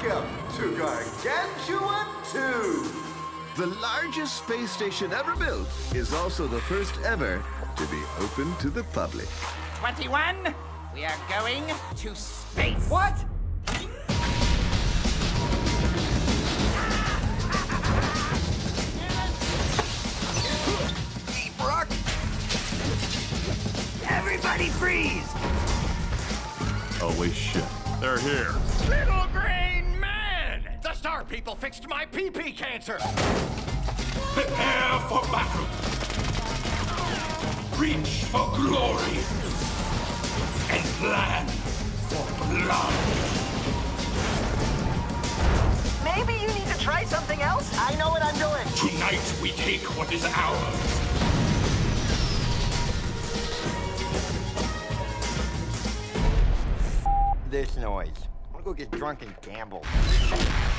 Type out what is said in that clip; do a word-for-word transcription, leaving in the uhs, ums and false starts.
Welcome to Gargantua two! The largest space station ever built is also the first ever to be open to the public. twenty-one, we are going to space. What? Hey, Brock! Everybody freeze! Holy shit. They're here. Little green man! The star people fixed my pee-pee cancer! Prepare for battle. Reach for glory. And plan for blood. Maybe you need to try something else? I know what I'm doing. Tonight we take what is ours. This noise. I'm gonna go get drunk and gamble.